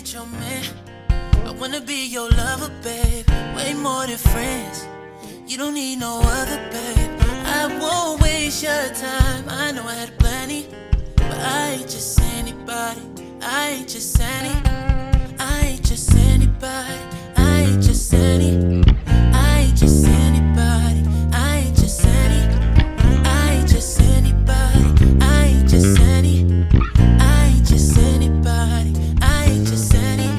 ain't your man. I wanna be your lover, babe. Way more than friends. You don't need no other, babe. I won't waste your time. I know I had plenty, but I ain't just anybody. I ain't just any. I ain't just anybody. I ain't just any. I ain't just anybody. I ain't just any. I ain't just anybody. I ain't just any. I ain't just anybody. I ain't just any.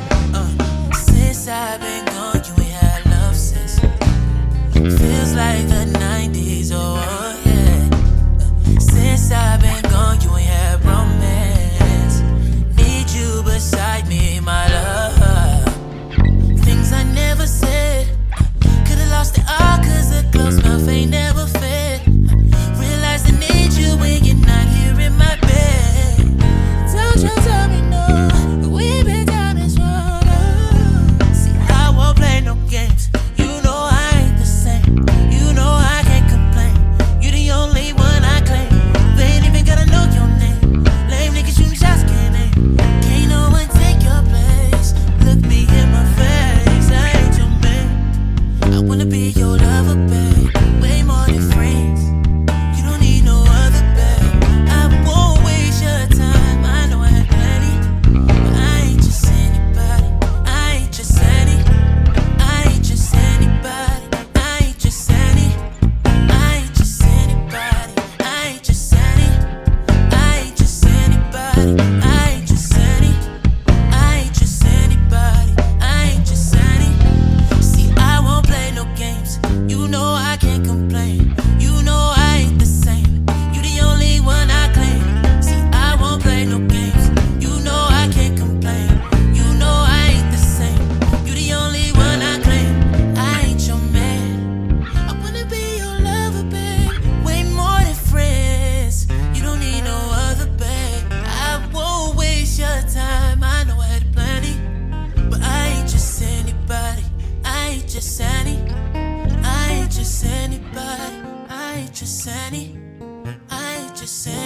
Since I've been gone, you ain't had love since. Feels like the 90s, oh yeah. Since I've been gone, you ain't had romance. Need you beside me, my love. Things I never said. Could've lost it all cause the close mouth ain't never fed. Realize I need you when you're not here in my bed. Don't you tell me no, we've been down this road. See, I won't play no games. You know I ain't the same. You know I can't complain. You the only one I claim. They ain't even gotta know your name. Lame niggas shooting shots, can't aim. Can't no one take your place. Look me in my face, I ain't your man. I wanna be your lover, babe. Way more than friends. You don't need no other, babe. I won't waste your time. I know I had plenty, but I ain't just anybody. I ain't just any. I ain't just anybody. I ain't just any. I ain't just anybody. I ain't just any. I ain't just anybody. I ain't just any. I ain't just anybody. I ain't just any. See, I won't play no games. You know I can't complain. You know I ain't the same. You the only one I claim. See, I won't play no games. You know I can't complain. You know I ain't the same. You the only one I claim. I ain't your man. I wanna be your lover, babe. Way more than friends. You don't need no other, babe. I won't waste your time. I know I had plenty, but I ain't just anybody. I ain't just any. I ain't just anybody. I ain't just any. I ain't just any.